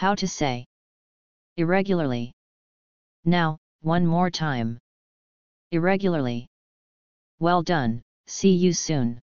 How to say irregularly. Now, one more time. Irregularly. Well done, see you soon.